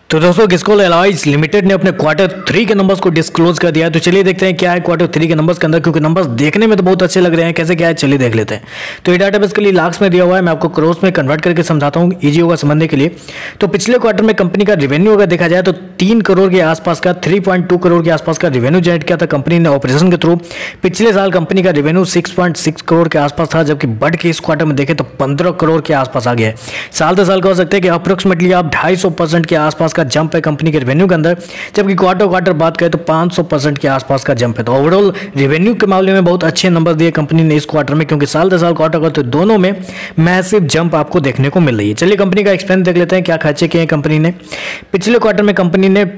तो दोस्तों गिस्कोल alloys limited ने अपने क्वार्टर 3 के नंबर्स को डिस्क्लोज कर दिया है। तो चलिए देखते हैं क्या है क्वार्टर 3 के नंबर्स के अंदर, क्योंकि नंबर्स देखने में तो बहुत अच्छे लग रहे हैं। कैसे क्या है चलिए देख लेते हैं। तो ये डाटा बेसिकली लाख्स में दिया हुआ है, मैं आपको करोड़ में कन्वर्ट करके समझाता हूँ, ईजी होगा समझने के लिए। तो पिछले क्वार्टर में कंपनी का रेवेन्यू अगर देखा जाए तो 3 करोड़ के आसपास का 3.2 करोड़ के आसपास का रेवेन्यू जनरेट किया था कंपनी ने ऑपरेशन के थ्रू। पिछले साल कंपनी का रेवेन्यू 6.6 करोड़ के आसपास था, जबकि बढ़ के इस क्वार्टर में देखें तो 15 करोड़ के आसपास आ गया है। साल दर साल कह सकते हैं कि अप्रोक्सीमेटली आप 250% के आसपास का जंप है कंपनी के रेवेन्यू के अंदर, जबकि क्वार्टर बात करें तो 500% के आसपास का जंप है। तो ओवरऑल रेवेन्यू के मामले में बहुत अच्छे नंबर दिए कंपनी ने इस क्वार्टर में, क्योंकि साल दर साल क्वार्टर दोनों में मैसिव जंप आपको देखने को मिल रही है। चलिए कंपनी का एक्सपेंस देख लेते हैं, क्या खर्चे किए हैं कंपनी ने। पिछले क्वार्टर में कंपनी ने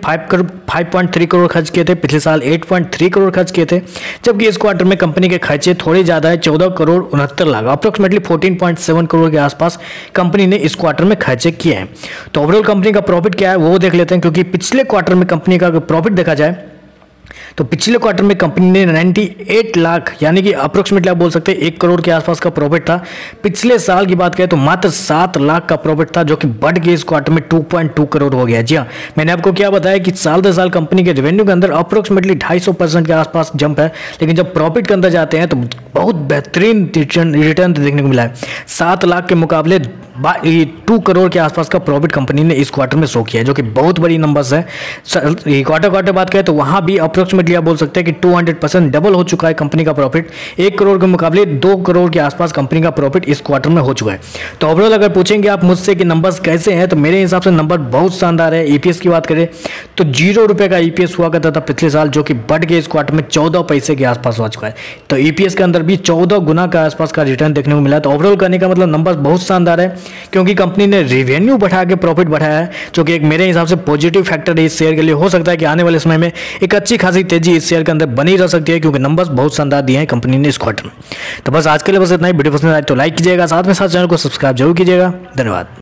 5.3 करोड़ खर्च किए थे, पिछले साल 8.3 करोड़ खर्च किए थे, जबकि इस क्वार्टर में कंपनी के खर्चे थोड़े ज्यादा है, 14 करोड़ 69 लाख, अप्रोक्सीमेटली 14.7 करोड़ के आसपास कंपनी ने इस क्वार्टर में खर्चे किए हैं। तो ओवरऑल कंपनी का प्रॉफिट क्या है वो देख लेते हैं, क्योंकि पिछले क्वार्टर में कंपनी का अगर प्रॉफिट देखा जाए तो पिछले क्वार्टर में कंपनी ने 98 लाख यानी कि अप्रोक्सीमेटली आप बोल सकते हैं 1 करोड़ के आसपास का प्रॉफिट था। पिछले साल की बात करें तो मात्र 7 लाख का प्रॉफिट था, जो कि बढ़ के इस क्वार्टर में 2.2 करोड़ हो गया। जी हाँ, मैंने आपको क्या बताया कि साल दर साल कंपनी के रेवेन्यू के अंदर अप्रोक्सीमेटली 250% के आसपास जंप है, लेकिन जब प्रॉफिट के अंदर जाते हैं तो बहुत बेहतरीन रिटर्न देखने को मिला है। 7 लाख के मुकाबले 2 करोड़ के आसपास का प्रॉफिट कंपनी ने इस क्वार्टर में शो किया है, जो कि बहुत बड़ी नंबर्स है। क्वार्टर बात करें तो वहां भी अप्रोक्सीमेटली आप बोल सकते हैं कि 200% डबल हो चुका है कंपनी का प्रॉफिट। 1 करोड़ के मुकाबले 2 करोड़ के आसपास कंपनी का प्रॉफिट इस क्वार्टर में हो चुका है। तो ओवरऑल अगर पूछेंगे आप मुझसे कि नंबर्स कैसे हैं, तो मेरे हिसाब से नंबर बहुत शानदार है। ईपीएस की बात करें तो 0 रुपये का ईपीएस हुआ करता था पिछले साल, जो कि बढ़ के इस क्वार्टर में 14 पैसे के आसपास हो चुका है। तो ईपीएस के अंदर भी 14 गुना के आसपास का रिटर्न देखने को मिला है। तो ओवरऑल करने का मतलब नंबर बहुत शानदार है, क्योंकि कंपनी ने रेवेन्यू बढ़ा के प्रॉफिट बढ़ाया है, जो कि एक मेरे हिसाब से पॉजिटिव फैक्टर है इस शेयर के लिए। हो सकता है कि आने वाले समय में एक अच्छी खासी तेजी इस शेयर के अंदर बनी रह सकती है, क्योंकि नंबर्स बहुत शानदार दिए हैं कंपनी ने इस क्वार्टर में। तो बस आज के लिए बस इतना ही। वीडियो पसंद आए तो लाइक कीजिएगा, साथ में साथ चैनल को सब्सक्राइब जरूर कीजिएगा। धन्यवाद।